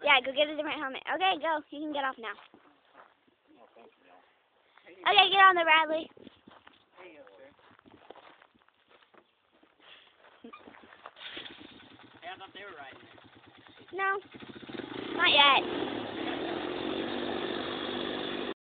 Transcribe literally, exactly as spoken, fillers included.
Yeah, go get a different helmet. Okay, go. You can get off now. Oh, thank you, Neil. Okay, get on there, Bradley. Hey, yes, sir. Hey, I thought they were riding it. No, not yet.